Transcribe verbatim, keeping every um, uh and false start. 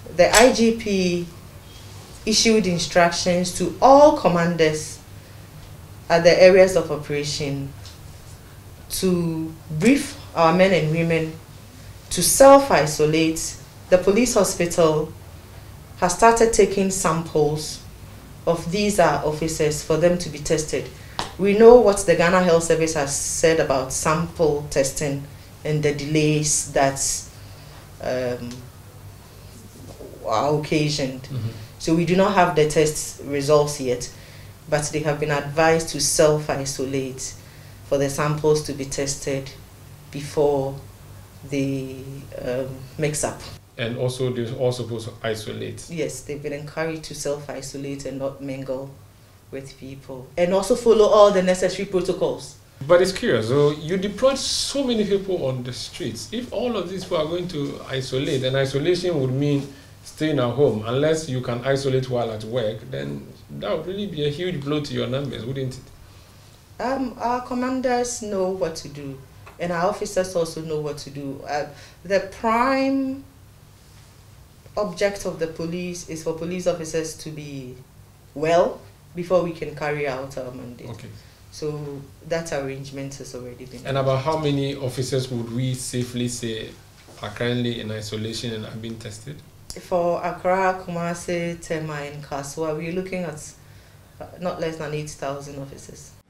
the I G P issued instructions to all commanders at the areas of operation to brief our men and women to self-isolate. The police hospital has started taking samples of these our officers for them to be tested. We know what the Ghana Health Service has said about sample testing and the delays that um, are occasioned. Mm-hmm. So we do not have the test results yet, but they have been advised to self-isolate for the samples to be tested before the um, mix-up. And also they're all supposed to isolate? Yes, they've been encouraged to self-isolate and not mingle with people. And also follow all the necessary protocols. But it's curious, so you deployed so many people on the streets. If all of these people are going to isolate, then isolation would mean staying at home. Unless you can isolate while at work, then that would really be a huge blow to your numbers, wouldn't it? Um, our commanders know what to do, and our officers also know what to do. Uh, the prime object of the police is for police officers to be well before we can carry out our mandate. Okay. So that arrangement has already been. And about how many officers would we safely say are currently in isolation and are being tested? For Accra, Kumasi, Tema, and Kaswa, we're looking at not less than eight thousand officers.